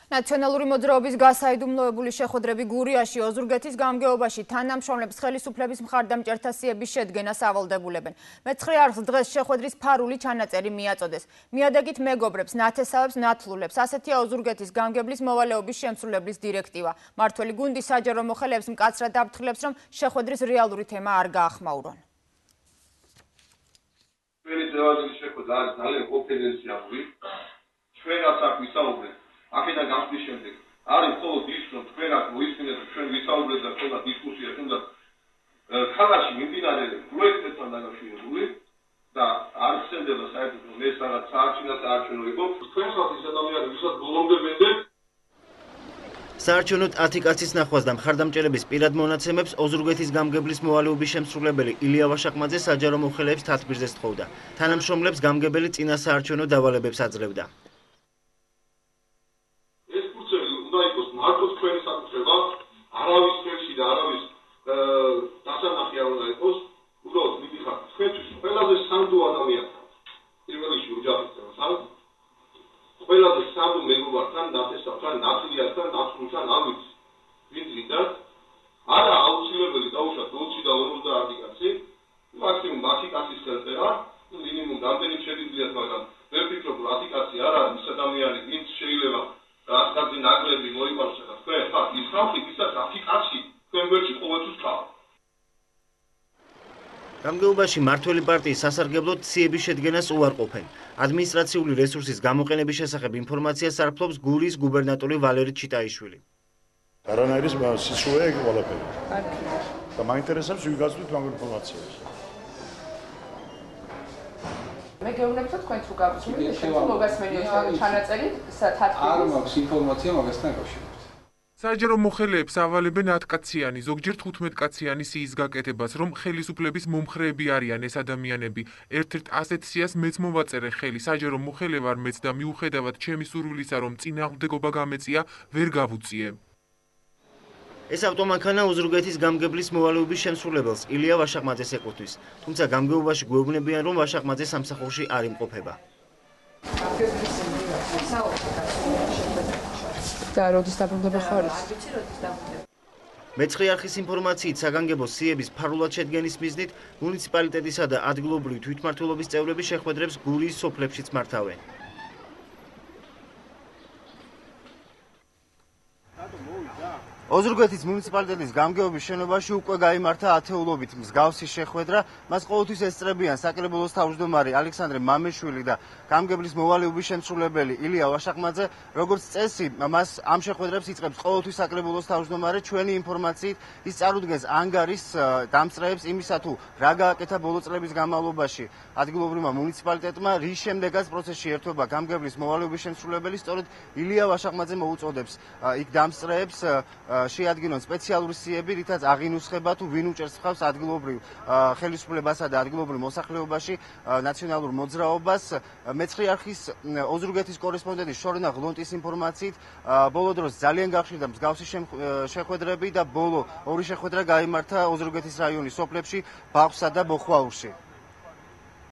ნაციონალური მოძრაობის გასაიდუმლოებული შეხვედრები გურიაში ოზურგეთის გამგეობაში თანამშრომლებს ხელისუფლების მხარდამჭერთა სიების შედგენას ავალდებულებენ. მეცხრე არხს დღეს შეხვედრის ფარული ჩანაწერი მიაწოდეს. მიადაგით მეგობრებს, ნათესავებს, ნათლულებს. ასეთია ოზურგეთის გამგებლის მოვალეობის შემსრულებლის დირექტივა. მართველი გუნდი საჯარო მოხელეებს მკაცრად აფრთხილებს, რომ შეხვედრის რეალური თემა არ გაახმაურონ. ჩვენი დღევანდელი შეხვედრა არის ძალიან კონფიდენციალური. ჩვენაც აქ ვისაუბრეთ. აქედან გამწვის შემდეგ არის მხოლოდ ის, რომ თქვენ აქ მოისმინეთ, ჩვენ ვისაუბრეთ და თუნდაც დისკუსია თუნდაც ქალაქში მიმდინარე პროექტებთან დაკავშირებული და არ ხსენდება საერთოდ რომ ეს რაღაც საარჩევნო იყო. თქვენსაც ის ადამიანი, ვისაც ბოლომდე მენდეთ საარჩევნო 10 კაცის ნახვას და მხარდამჭერების პირად მონაცემებს ოზურგეთის გამგებლის მოვალეობის შემსრულებელი ილია ვაშაყმაძე საჯარო მოხელეებს თათბირზე სთხოვდა. თანამშრომლებს გამგებელი წინა საარჩევნო დავალებებს აძლევდა. არავის ხელში და არავის დასანახი არ უნდა იყოს, უბრალოდ მიდიხარ თქვენთვის ყველაზე სანდო ადამიანთან, პირველ რიგში ოჯახისთან, ყველაზე სანდო მეგობართან, ნათესავთან, ნათლიასთან, ნათლულთან, არ ვიცი, ვინ ძინდათ, არა აუცილებელი დაუშვათ 20 და 50 კაცი, მაქსიმუმ 10 კაცის ხელწერა, მინიმუმ რამდენი შეგიძლიათ, მაგრამ ვერ ვფიქრობ, 10 კაცი არ არის ის ადამიანი, ვინც შეიძლება ასკაცი ნაკლები მოიყვანოს ახლა თქვენ ხართ ის ხალხი, ვისაც 10 კაცი თქვენ გვერდში ყოველთვის ყავთ. გამგეობაში მართველი პარტიის სასარგებლოდ ციების შედგენას უარყოფენ. ადმინისტრაციული რესურსის გამოყენების შესახებ ინფორმაციას არფლობს გურიის გუბერნატორი ვალერი ჩიტაიშვილი. არანაირი სისხლია ეგ ყველაფერი. და მაინტერესებს ვინ გაწვით მაგ ინფორმაციას. მე გეუბნებთ თქვენც რო გავწვით მოგასმენიოთ ჩანაწერი თათბირის არ მაქვს ინფორმაცია მაგასთან დაკავშირებით. საჯარო მოხელეებს ავალებენ 10 კაციანი, ზოგჯერ 15 კაციანი სიის გაკეთებას, რომ ხელისუფლების მომხრეები არიან ეს ადამიანები. ერთ-ერთ ასეთ სიას მეც მოვაწერე ხელი, საჯარო მოხელე ვარ მეც და მიუხედავად ჩემი სურვილისა, რომ წინააღმდეგობა გამეწია, ვერ გავუწიე. ეს ავტომანქანა ოზურგეთის გამგებლის მოვალეობის შემსრულებელს ილია ვაშაყმაძეს ეკუთვნის, თუმცა გამგეობაში გვეუბნებიან, რომ ვაშაყმაძე სამსახურში არ იმყოფება. და როდის დაბრუნდება ხარის? მეცხრე არხის ინფორმაციით საგანგებო სიების ფარულად შედგენის მიზნით მუნიციპალიტეტისა და ადგილობრივი თვითმმართველობის წევრები შეხვედრებს გურიის სოფლებშიც მართავენ. ოზურგეთის მუნიციპალიტეტის გამგეობის შენობაში უკვე გაიმართა ათეულობით მსგავსი შეხვედრა. მას ყოველთვის ესწრებიან საკრებულოს თავმჯდომარე ალექსანდრე მამეშვილი და გამგებლის მოვალეობის შემსრულებელი ილია ვაშაყმაძე. როგორც წესი, მას ამ შეხვედრებს იწყებს ყოველთვის საკრებულოს თავმჯდომარე. ჩვენი ინფორმაციით ის წარუდგენს ანგარის დამსწრეებს იმისა თუ რა გააკეთა ბოლო წლების განმავლობაში ადგილობრივმა მუნიციპალიტეტმა, რის შემდეგაც პროცესში ერთვება გამგებლის მოვალეობის შემსრულებელი, სწორედ ილია ვაშაყმაძე მოუწოდებს იქ დამსწრეებს შეადგინონ სპეციალური სიები, რითაც აღინუსხება თუ ვინ უჭერს ხავს ადგილობრივ ხელისუფლებასა და ადგილობრივ მოსახლეობაში ნაციონალურ მოძრაობას. მეცხრე არხის ოზურგეთის კორესპონდენტი შორენა ღლონტის ინფორმაციით, ბოლო დროს ძალიან გახშირდა მსგავსი შეხვედრები და ბოლო ორი შეხვედრა გაიმართა ოზურგეთის რაიონის სოფლებში, ბაღსა და ბოხვაურში.